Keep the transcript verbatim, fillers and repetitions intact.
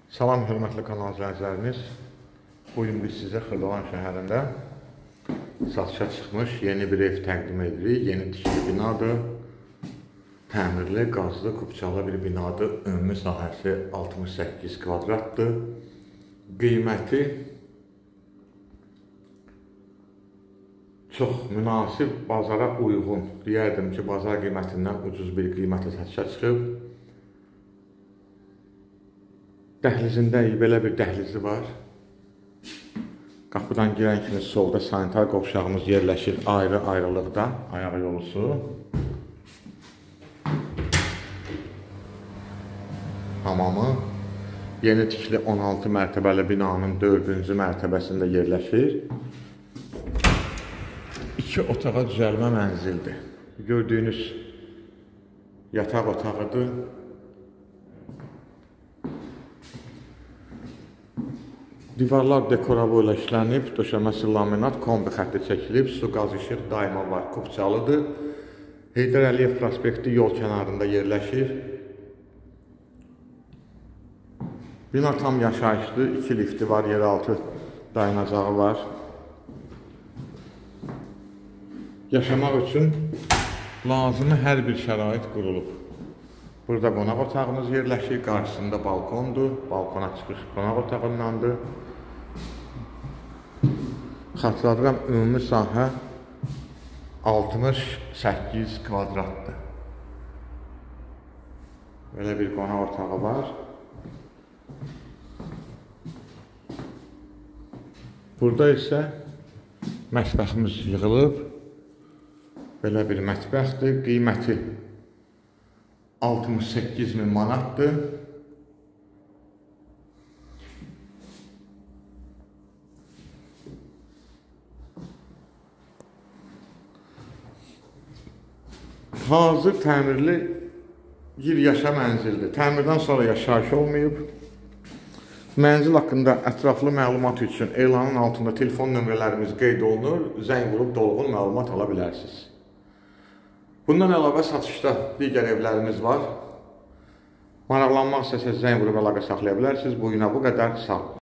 Salam, hörmətli kanal izləyicilərimiz. Bugün biz sizə Xırdalan şəhərində satışa çıxmış yeni bir ev təqdim edirik. Yeni tikili binadır. Təmirli, qazlı, kubçalı bir binadır. Ümumi sahəsi altmış səkkiz kvadratdır. Qiyməti çox münasib, bazara uyğun. Deyərdim ki, bazar qiymətindən ucuz bir qiymətə satışa çıxıb. Dəhlizində belə bir dəhlizi var. Qapıdan girən kimi solda sanitar qovşağımız yerləşir ayrı-ayrılıqda, ayaq yolusu. Hamamı yeni tikili on altı mərtəbəli binanın dördüncü mərtəbəsində yerləşir. İki otağa düzəlmə mənzildir. Gördüyünüz yataq otağıdır. Divarlar dekorava ilə işlənib, döşəməsi laminat, kombi xətti çəkilib, su qaz işıq daima var, kubçalıdır. Heydər Əliyev prospekti yol kənarında yerləşir. Bina tam yaşayışlı, iki lifti var, yeraltı dayanacağı var. Yaşamaq üçün lazımi hər bir şərait qurulub. Burada qonaq otağımız yerləşir, qarşısında balkondur, balkona çıxış qonaq otağındandır. Xatırladıram, ümumi sahə altmış səkkiz kvadratdır. Belə bir qonaq otağı var. Burada isə mətbəximiz yığılıb. Belə bir mətbəxdir. Qiyməti altmış səkkiz min manatdır. Hazır təmirli bir yaşa mənzildir. Təmirdən sonra yaşayış olmayıb. Mənzil haqqında ətraflı məlumat üçün elanın altında telefon nömrələrimiz qeyd olunur. Zəng vurub dolğun məlumat ala bilərsiniz. Bundan əlavə satışda digər evlərimiz var. Maraqlanmaq istəsəz zəng vurub əlaqə saxlaya bilərsiniz. Bugünə bu qədər, sağ olun.